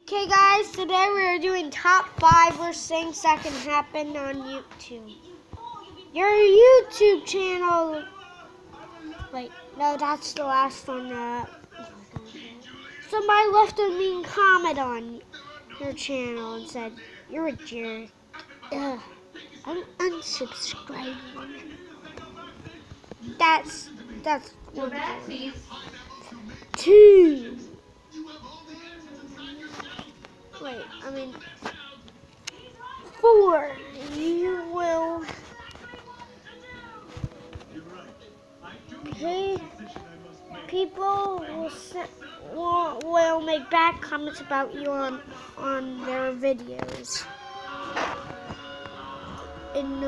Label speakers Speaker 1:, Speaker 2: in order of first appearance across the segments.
Speaker 1: Okay guys, today we're doing top 5 worst things that can happen on YouTube. Your YouTube channel. Wait, no, that's the last one. Somebody left a mean comment on your channel and said, "You're a jerk." Ugh, I'm unsubscribing. That's one. 2. Wait, 4. You will. People will make bad comments about you on their videos. In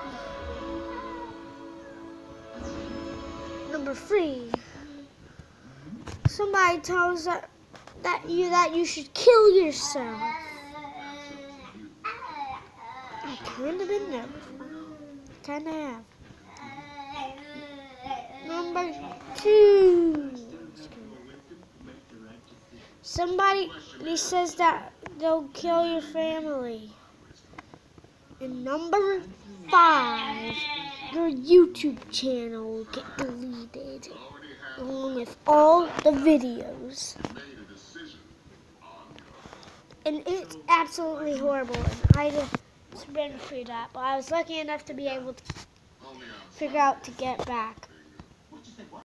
Speaker 1: number 3, somebody tells that you should kill yourself. I kind of been there before. Kind of have. Number 2, somebody says that they'll kill your family. And number 5, your YouTube channel will get deleted along with all the videos. And it's absolutely horrible. And I just been through that, but I was lucky enough to be able to figure out to get back.